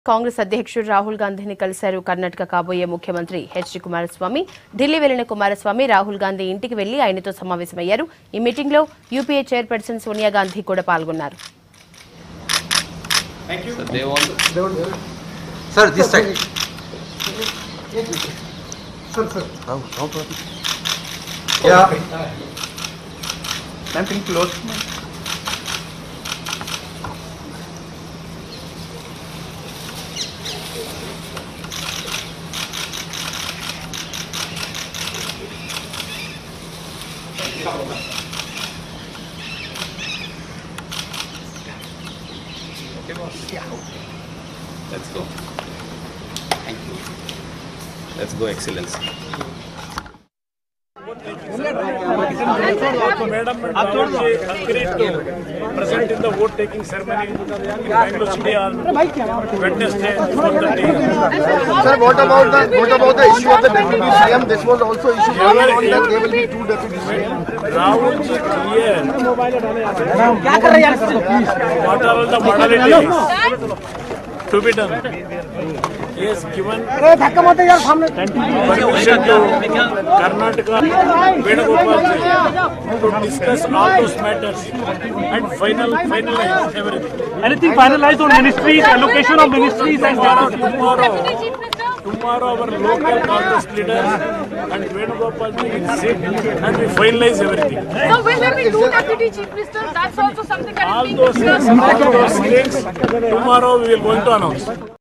కాంగ్రెస్ అధ్యక్షుడు రాహుల్ గాంధీని కలిశారు కర్ణాటక కాబోయే ముఖ్యమంత్రి హెచ్డి కుమారస్వామి. ఢిల్లీ వెళ్లిన కుమారస్వామి రాహుల్ గాంధీ ఇంటికి వెళ్లి ఆయనతో సమావేశమయ్యారు. ఈ మీటింగ్ లో యూపీఏ చైర్పర్సన్ సోనియా గాంధీ కూడా పాల్గొన్నారు. Let's go. Thank you. Let's go, Excellency. Madam agreed to present in the vote taking ceremony in Bangalore City on Wednesday 4:30. Sir, what about the issue of the deputy CM? This was also issue on that there will be two deputy CM. Rahul ji clear. What are all the modalities to be done? He has given permission to Karnataka Venugopal ji to discuss all those matters and finalize everything. Anything finalized on ministries, allocation of ministries and Tomorrow our local Congress leaders and Venugopal ji will sit and we finalize everything. So will there be two deputy chief ministers? That's also something that is being All those things tomorrow we will going to announce.